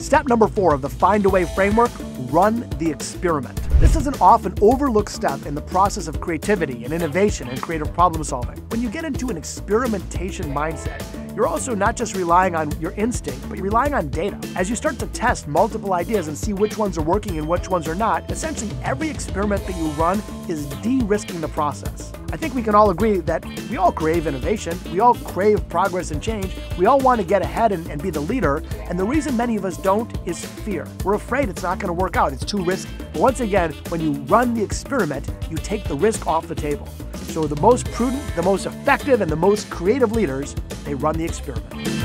Step number 4 of the Find a Way framework, run the experiment. This is an often overlooked step in the process of creativity and innovation and creative problem solving. When you get into an experimentation mindset, you're also not just relying on your instinct, but you're relying on data. As you start to test multiple ideas and see which ones are working and which ones are not, essentially every experiment that you run is de-risking the process. I think we can all agree that we all crave innovation, we all crave progress and change, we all want to get ahead and be the leader, and the reason many of us don't is fear. We're afraid it's not going to work out, it's too risky. But once again, when you run the experiment, you take the risk off the table. So the most prudent, the most effective, and the most creative leaders, they run the experiment.